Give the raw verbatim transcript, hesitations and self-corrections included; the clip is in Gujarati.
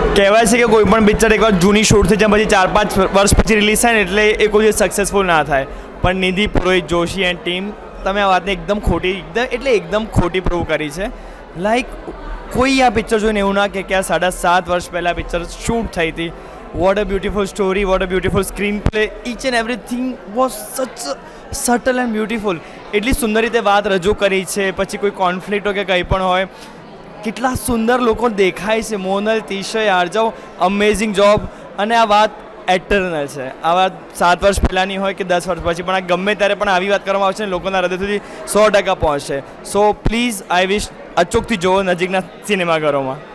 કહેવાય છે કે કોઈ પણ પિક્ચર એકવાર જૂની શૂટ થઈ જાય પછી ચાર પાંચ વર્ષ પછી રિલીઝ થાય ને એટલે એ કોઈ સક્સેસફુલ ના થાય, પણ નિધિ પુરોહિત જોશી એન્ડ ટીમ તમે આ વાતને એકદમ ખોટી એકદમ એટલે એકદમ ખોટી પ્રૂવ કરી છે. લાઈક કોઈ આ પિક્ચર જોઈને એવું ના કે આ સાડા સાત વર્ષ પહેલાં પિક્ચર શૂટ થઈ હતી. What a beautiful story, what a beautiful screenplay, each and everything was such subtle and beautiful. એટલી સુંદર રીતે વાત રજૂ કરી છે. પછી કોઈ કોન્ફ્લિક્ટ હોય કે કંઈ પણ હોય, કેટલા સુંદર લોકો દેખાય છે. Monal, Tishay, Aarjav, amazing job. અને આ વાત એટર્નલ છે. આ વાત સાત વર્ષ પહેલાંની હોય કે દસ વર્ષ પછી, પણ આ ગમે ત્યારે પણ આવી વાત કરવામાં આવશે ને લોકોના હૃદય સુધી સો ટકા પહોંચશે. સો પ્લીઝ આઈ વિશ અચૂકથી જુઓ નજીકના સિનેમાઘરોમાં.